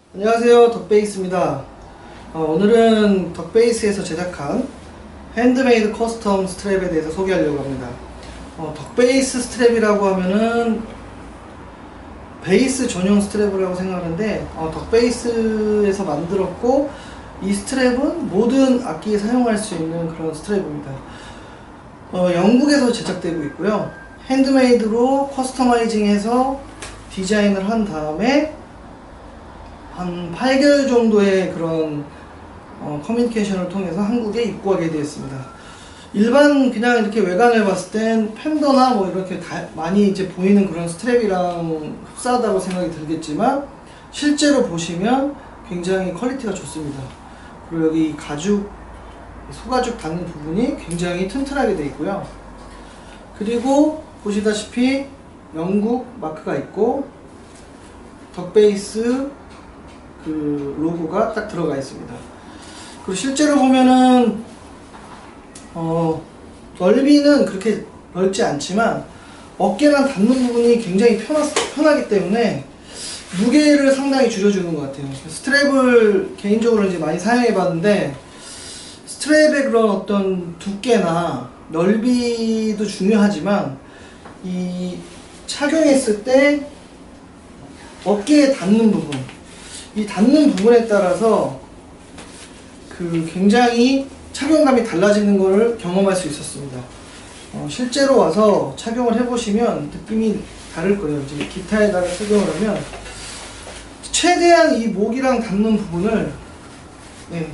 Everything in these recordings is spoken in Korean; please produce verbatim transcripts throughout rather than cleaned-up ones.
안녕하세요, 덕베이스입니다. 어, 오늘은 덕베이스에서 제작한 핸드메이드 커스텀 스트랩에 대해서 소개하려고 합니다. 어, 덕베이스 스트랩이라고 하면은 베이스 전용 스트랩이라고 생각하는데 어, 덕베이스에서 만들었고, 이 스트랩은 모든 악기에 사용할 수 있는 그런 스트랩입니다. 어, 영국에서 제작되고 있고요. 핸드메이드로 커스터마이징해서 디자인을 한 다음에 한 팔 개월 정도의 그런 어, 커뮤니케이션을 통해서 한국에 입고하게 되었습니다. 일반 그냥 이렇게 외관을 봤을 땐 팬더나 뭐 이렇게 다 많이 이제 보이는 그런 스트랩이랑 흡사하다고 생각이 들겠지만, 실제로 보시면 굉장히 퀄리티가 좋습니다. 그리고 여기 가죽, 소가죽 닿는 부분이 굉장히 튼튼하게 되어 있고요. 그리고 보시다시피 영국 마크가 있고 덕베이스 그 로고가 딱 들어가 있습니다. 그리고 실제로 보면은 어 넓이는 그렇게 넓지 않지만 어깨랑 닿는 부분이 굉장히 편하, 편하기 때문에 무게를 상당히 줄여주는 것 같아요. 스트랩을 개인적으로 이제 많이 사용해 봤는데, 스트랩의 그런 어떤 두께나 넓이도 중요하지만 이 착용했을 때 어깨에 닿는 부분, 이 닿는 부분에 따라서 그 굉장히 착용감이 달라지는 것을 경험할 수 있었습니다. 어, 실제로 와서 착용을 해보시면 느낌이 다를 거예요. 이제 기타에다가 착용을 하면 최대한 이 목이랑 닿는 부분을 네,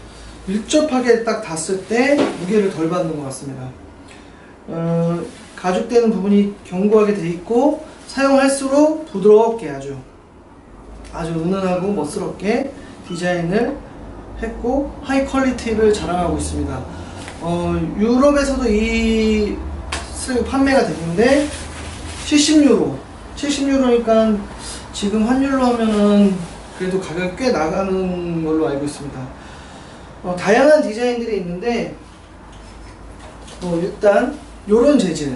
밀접하게 딱 닿았을 때 무게를 덜 받는 것 같습니다. 어, 가죽되는 부분이 견고하게 돼 있고 사용할수록 부드럽게 아주 아주 은은하고 멋스럽게 디자인을 했고 하이 퀄리티를 자랑하고 있습니다. 어, 유럽에서도 이 스트랩이 판매가 되는데 칠십 유로 칠십 유로니까 지금 환율로 하면은 그래도 가격이 꽤 나가는 걸로 알고 있습니다. 어, 다양한 디자인들이 있는데 어, 일단 요런 재질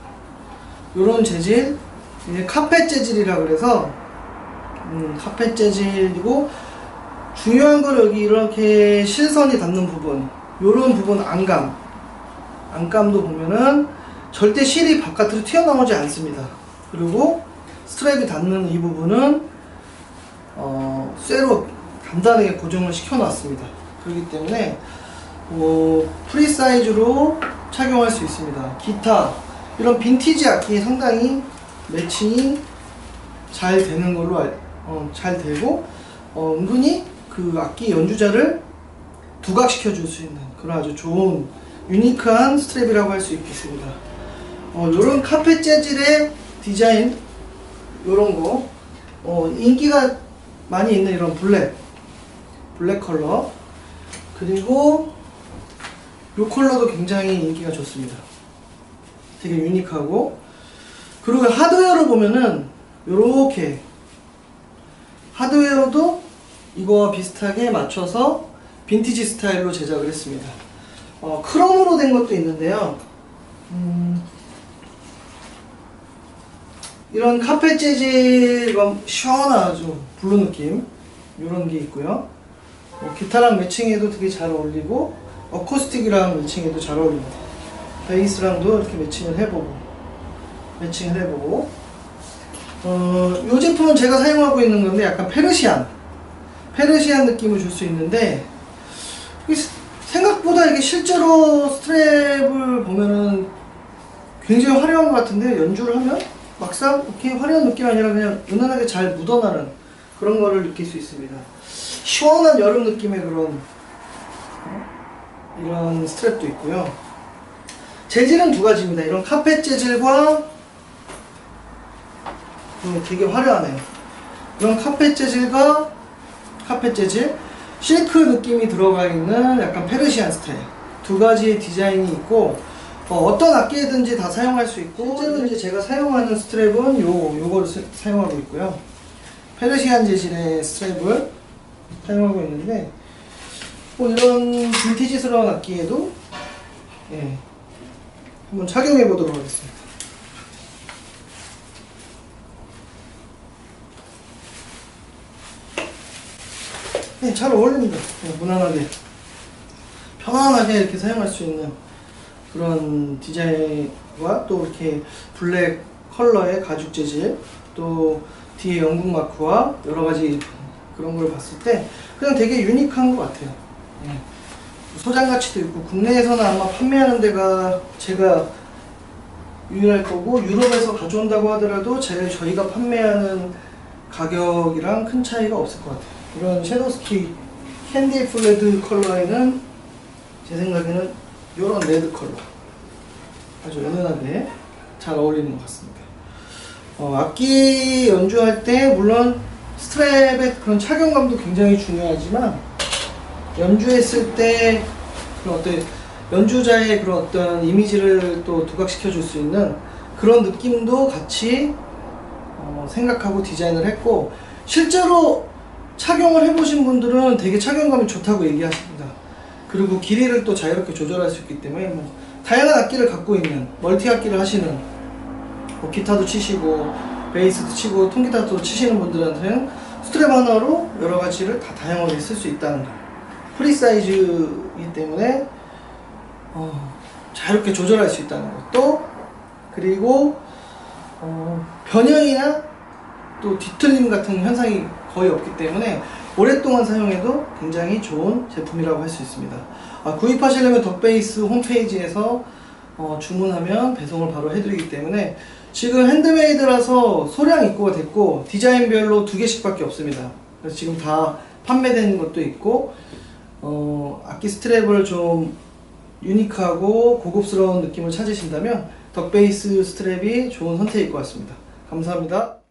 요런 재질 이제 카펫 재질이라 그래서 음, 카펫 재질이고, 중요한 건 여기 이렇게 실선이 닿는 부분, 요런 부분 안감 안감도 보면은 절대 실이 바깥으로 튀어나오지 않습니다. 그리고 스트랩이 닿는 이 부분은 어, 쇠로 단단하게 고정을 시켜 놨습니다. 그렇기 때문에 어, 프리 사이즈로 착용할 수 있습니다. 기타 이런 빈티지 악기에 상당히 매칭이 잘 되는 걸로 알, 어, 잘 되고 어, 은근히 그 악기 연주자를 부각시켜 줄 수 있는 그런 아주 좋은 유니크한 스트랩이라고 할 수 있겠습니다. 어, 요런 카펫 재질의 디자인, 요런 거 어, 인기가 많이 있는 이런 블랙 블랙 컬러, 그리고 요 컬러도 굉장히 인기가 좋습니다. 되게 유니크하고, 그리고 하드웨어로 보면은 요렇게 하드웨어도 이거와 비슷하게 맞춰서 빈티지 스타일로 제작을 했습니다. 어, 크롬으로 된 것도 있는데요. 음, 이런 카펫 재질 시원하죠. 블루 느낌 이런 게 있고요. 어, 기타랑 매칭해도 되게 잘 어울리고 어쿠스틱이랑 매칭해도 잘 어울립니다. 베이스랑도 이렇게 매칭을 해보고 매칭을 해보고 어, 이 제품은 제가 사용하고 있는 건데 약간 페르시안 페르시안 느낌을 줄 수 있는데, 생각보다 이게 실제로 스트랩을 보면은 굉장히 화려한 것 같은데, 연주를 하면 막상 이렇게 화려한 느낌이 아니라 그냥 은은하게 잘 묻어나는 그런 거를 느낄 수 있습니다. 시원한 여름 느낌의 그런 이런 스트랩도 있고요. 재질은 두 가지입니다. 이런 카펫 재질과 음, 되게 화려하네요. 이런 카펫 재질과 카펫 재질, 실크 느낌이 들어가 있는 약간 페르시안 스타일 두 가지의 디자인이 있고, 어, 어떤 악기에든지 다 사용할 수 있고, 실제로 이제 제가 사용하는 스트랩은 요, 요거를 사, 사용하고 있고요. 페르시안 재질의 스트랩을 사용하고 있는데, 뭐 이런 빈티지스러운 악기에도 예, 한번 착용해 보도록 하겠습니다. 네, 잘 어울립니다. 네, 무난하게 편안하게 이렇게 사용할 수 있는 그런 디자인과 또 이렇게 블랙 컬러의 가죽 재질, 또 뒤에 영국 마크와 여러 가지 그런 걸 봤을 때 그냥 되게 유니크한 것 같아요. 네. 소장 가치도 있고, 국내에서는 아마 판매하는 데가 제가 유일할 거고, 유럽에서 가져온다고 하더라도 제, 저희가 판매하는 가격이랑 큰 차이가 없을 것 같아요. 이런 섀도우스키 캔디 플레드 컬러에는 제 생각에는 이런 레드 컬러 아주 은은하게 잘 어울리는 것 같습니다. 어, 악기 연주할 때 물론 스트랩의 그런 착용감도 굉장히 중요하지만, 연주했을 때 그런 어떤 연주자의 그런 어떤 이미지를 또 부각시켜 줄 수 있는 그런 느낌도 같이 어, 생각하고 디자인을 했고, 실제로 착용을 해보신 분들은 되게 착용감이 좋다고 얘기하십니다. 그리고 길이를 또 자유롭게 조절할 수 있기 때문에 뭐 다양한 악기를 갖고 있는, 멀티 악기를 하시는, 뭐 기타도 치시고 베이스도 치고 통기타도 치시는 분들한테는 스트랩 하나로 여러 가지를 다 다양하게 쓸 수 있다는 거. 프리 사이즈이기 때문에 어, 자유롭게 조절할 수 있다는 것도, 그리고 어, 변형이나 또 뒤틀림 같은 현상이 거의 없기 때문에 오랫동안 사용해도 굉장히 좋은 제품이라고 할 수 있습니다. 아, 구입하시려면 덕베이스 홈페이지에서 어, 주문하면 배송을 바로 해드리기 때문에, 지금 핸드메이드라서 소량 입고가 됐고 디자인별로 두 개씩 밖에 없습니다. 그래서 지금 다 판매되는 것도 있고, 어, 악기 스트랩을 좀 유니크하고 고급스러운 느낌을 찾으신다면 덕베이스 스트랩이 좋은 선택일 것 같습니다. 감사합니다.